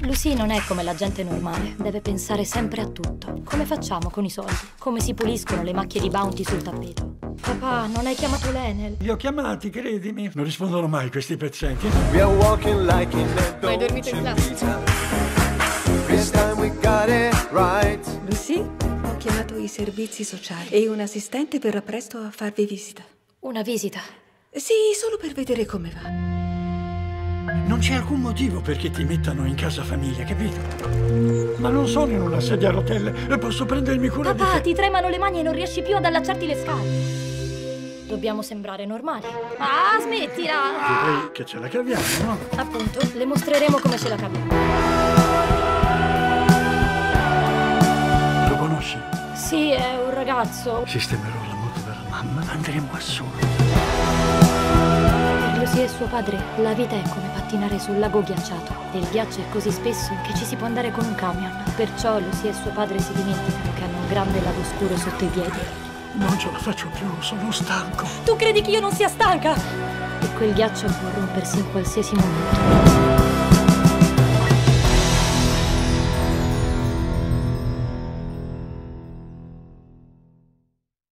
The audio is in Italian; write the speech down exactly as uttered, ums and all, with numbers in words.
Lucy non è come la gente normale, deve pensare sempre a tutto. Come facciamo con i soldi? Come si puliscono le macchie di Bounty sul tappeto? Papà, non hai chiamato l'Enel? Li ho chiamati, credimi. Non rispondono mai questi pezzenti. We are walking like in a Hai dormito in classe? This time we got it right. Lucy, ho chiamato i servizi sociali e un assistente verrà presto a farvi visita. Una visita? Sì, solo per vedere come va. Non c'è alcun motivo perché ti mettano in casa famiglia, capito? Ma non sono in una sedia a rotelle e posso prendermi cura di Papà, te. ti tremano le mani e non riesci più ad allacciarti le scale. Dobbiamo sembrare normali. Ah, smettila! Direi che ce la caviamo, no? Appunto, le mostreremo come ce la caviamo. Lo conosci? Sì, è un ragazzo. Sistemerò la moto della mamma, andremo a solo. Per Lucy e suo padre, la vita è come pattinare sul lago ghiacciato. E il ghiaccio è così spesso che ci si può andare con un camion. Perciò Lucy e suo padre si dimenticano che hanno un grande lago scuro sotto i piedi. Non ce la faccio più, sono stanco. Tu credi che io non sia stanca? E quel ghiaccio può rompersi in qualsiasi momento.